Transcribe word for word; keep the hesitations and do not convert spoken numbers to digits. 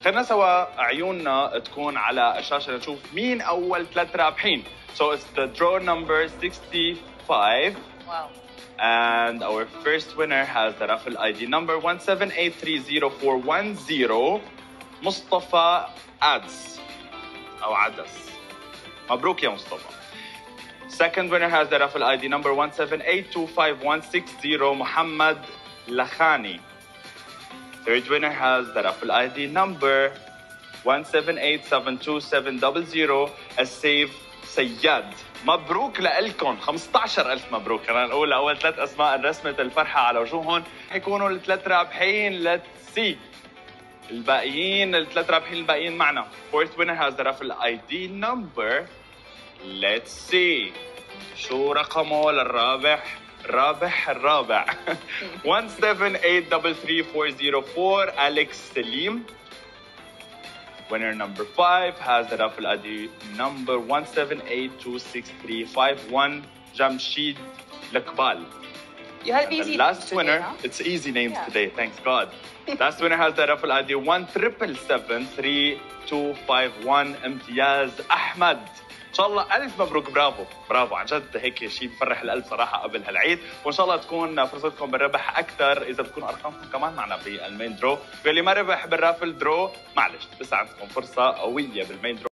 خلينا سوا عيوننا تكون على الشاشة نشوف مين أول ثلاث رابحين. So it's the draw number sixty-five. Wow. And our first winner has the raffle I D number one seven eight three zero four one zero. مصطفى عدس أو عدس. مبروك يا مصطفى. Second winner has the raffle I D number one seven eight two five one six zero. محمد لخاني. Third winner has the raffle I D number one seven eight seven two seven zero zero. السيف سياد. مبروك لكم، خمسة عشر ألف مبروك. خلينا نقول أول ثلاث أسماء رسمت الفرحة على وجوههم حيكونوا الثلاث رابحين. Let's see الباقيين، الثلاث رابحين الباقيين معنا. Fourth winner has the raffle I D number. Let's see شو رقمه للرابح. الرابح الرابع one seven eight three three four zero four. Alex Salim. Winner number five has the raffle I D number one seven eight two six three five one. Jamshid Lakbal. You had easy the last today, winner, huh? it's easy names Yeah. today, thanks God. Last winner has the raffle I D one seven seven three two five one. امتياز أحمد. إن شاء الله ألف مبروك. برافو برافو عن جد، هيك شيء بفرح القلب صراحة قبل هالعيد. وإن شاء الله تكون فرصتكم بالربح أكثر إذا بتكون أرقامكم كمان معنا بالمين درو. واللي ما ربح بالرافل درو معلش، بس عندكم فرصة قوية بالمين درو.